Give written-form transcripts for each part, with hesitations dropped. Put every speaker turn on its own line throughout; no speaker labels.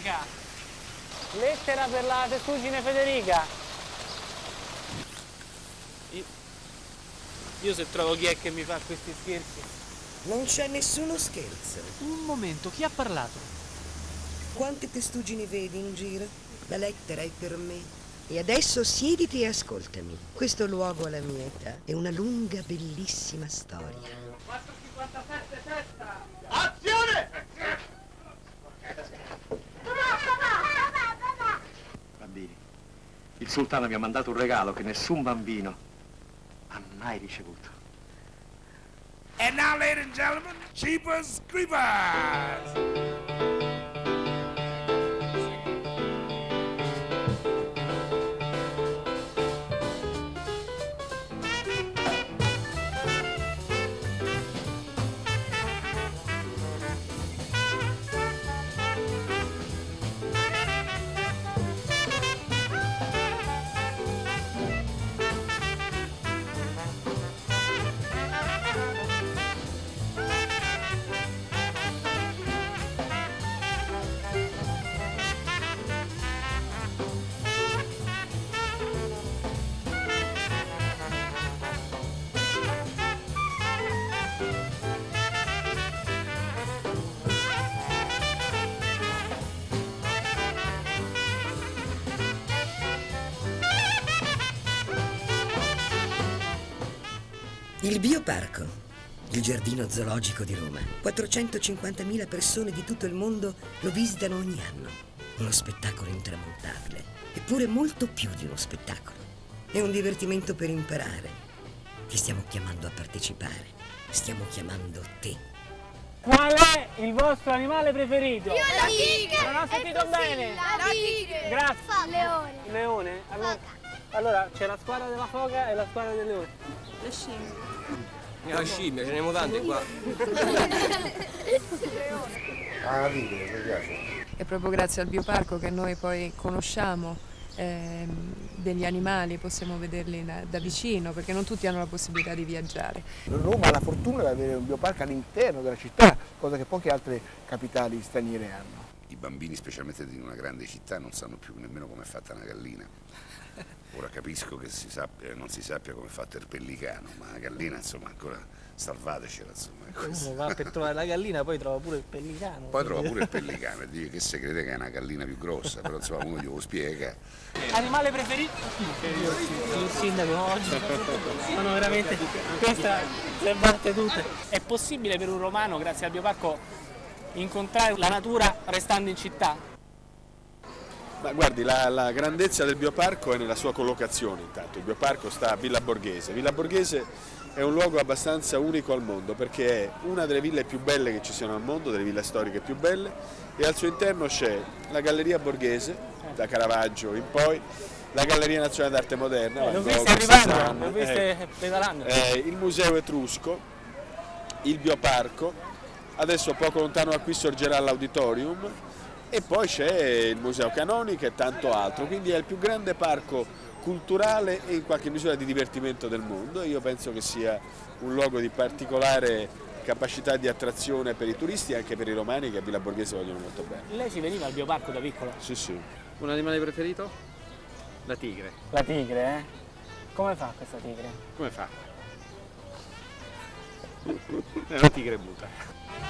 Federica! Lettera per la testuggine Federica! Io se trovo chi è che mi fa questi scherzi.
Non c'è nessuno scherzo.
Un momento, chi ha parlato?
Quante testuggini vedi in giro? La lettera è per me. E adesso siediti e ascoltami. Questo luogo alla mia età è una lunga, bellissima storia.
457 testa! Azione!
Bambini, il sultano mi ha mandato un regalo che nessun bambino ha mai ricevuto.
And now, ladies and gentlemen, Jeepers Creepers!
Il Bioparco, il giardino zoologico di Roma. 450.000 persone di tutto il mondo lo visitano ogni anno. Uno spettacolo intramontabile, eppure molto più di uno spettacolo. È un divertimento per imparare. Ti stiamo chiamando a partecipare. Stiamo chiamando te.
Qual è il vostro animale preferito?
Io la tigre!
Non ho sentito bene!
La tigre!
Grazie!
Leone!
Leone? Allora c'è la squadra della foca e la squadra del leone.
La scimmia.
La scimmia, ce ne abbiamo tante qua.
Ah, tigre, mi piace.
È proprio grazie al Bioparco che noi poi conosciamo degli animali, possiamo vederli da vicino, perché non tutti hanno la possibilità di viaggiare.
Roma ha la fortuna di avere un bioparco all'interno della città, cosa che poche altre capitali straniere hanno.
I bambini, specialmente di una grande città, non sanno più nemmeno come è fatta una gallina. Ora capisco che non si sappia come è fatto il pellicano, ma la gallina, insomma, ancora salvatecela, insomma.
Uno va per trovare la gallina, poi trova pure il pellicano.
Poi trova pure il pellicano e dice che se crede che è una gallina più grossa, però insomma uno glielo spiega.
Animale preferito? Il sindaco oggi. Sono veramente. Questa le batte tutte. È possibile per un romano, grazie al Bioparco, incontrare la natura restando in città?
Ma guardi, la grandezza del Bioparco è nella sua collocazione intanto. Il Bioparco sta a Villa Borghese. Villa Borghese è un luogo abbastanza unico al mondo perché è una delle ville più belle che ci siano al mondo, delle ville storiche più belle, e al suo interno c'è la Galleria Borghese, da Caravaggio in poi, la Galleria Nazionale d'Arte Moderna,
l'ho viste arrivando, l'ho viste pedalando.
Il Museo Etrusco, il Bioparco, adesso poco lontano da qui sorgerà l'Auditorium, e poi c'è il Museo Canonica e tanto altro, quindi è il più grande parco culturale e in qualche misura di divertimento del mondo, e io penso che sia un luogo di particolare capacità di attrazione per i turisti e anche per i romani che a Villa Borghese vogliono molto bene.
Lei ci veniva al Bioparco da piccola?
Sì, sì.
Un animale preferito? La tigre.
La tigre, eh? Come fa questa tigre?
Come fa? È una tigre muta.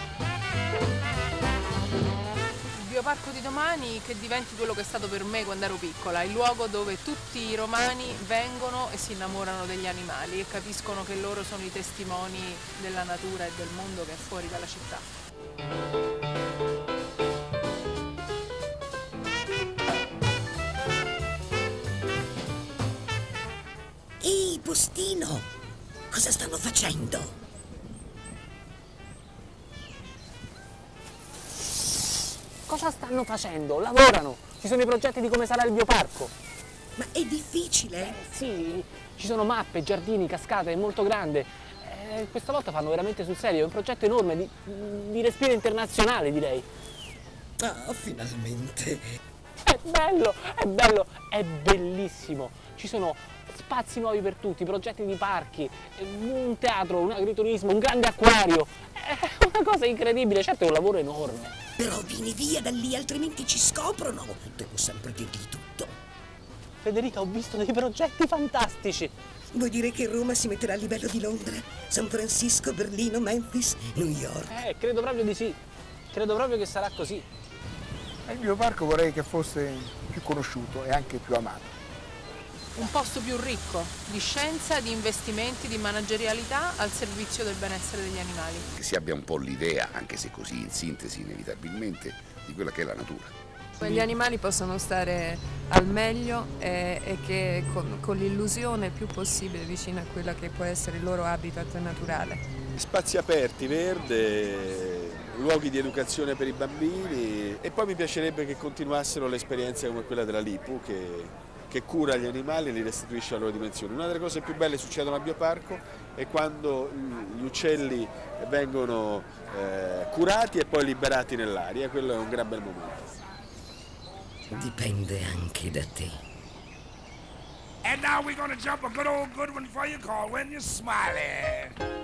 Il Bioparco di domani che diventi quello che è stato per me quando ero piccola, il luogo dove tutti i romani vengono e si innamorano degli animali e capiscono che loro sono i testimoni della natura e del mondo che è fuori dalla città.
Ehi, postino! Cosa stanno facendo?
Cosa stanno facendo? Lavorano! Ci sono i progetti di come sarà il Bioparco.
Ma è difficile?
Sì, ci sono mappe, giardini, cascate, è molto grande. Questa volta fanno veramente sul serio, è un progetto enorme, di respiro internazionale, direi.
Ah, finalmente!
È bello, è bello, è bellissimo. Ci sono spazi nuovi per tutti, progetti di parchi, un teatro, un agriturismo, un grande acquario. È una cosa incredibile, certo è un lavoro enorme.
Però vieni via da lì, altrimenti ci scoprono. Devo sempre dirgli tutto.
Federica, ho visto dei progetti fantastici.
Vuoi dire che Roma si metterà a livello di Londra, San Francisco, Berlino, Memphis, New York?
Credo proprio di sì. Credo proprio che sarà così.
Il bioparco vorrei che fosse più conosciuto e anche più amato.
Un posto più ricco di scienza, di investimenti, di managerialità al servizio del benessere degli animali.
Che si abbia un po' l'idea, anche se così in sintesi inevitabilmente, di quella che è la natura.
Gli animali possono stare al meglio e che con l'illusione il più possibile vicino a quella che può essere il loro habitat naturale.
Spazi aperti, verde, luoghi di educazione per i bambini e poi mi piacerebbe che continuassero le esperienze come quella della Lipu che cura gli animali e li restituisce alla loro dimensione. Una delle cose più belle che succedono al bioparco è quando gli uccelli vengono curati e poi liberati nell'aria, quello è un gran bel momento.
Dipende anche da te.
And now we're gonna jump a good one for you called When You're Smiling.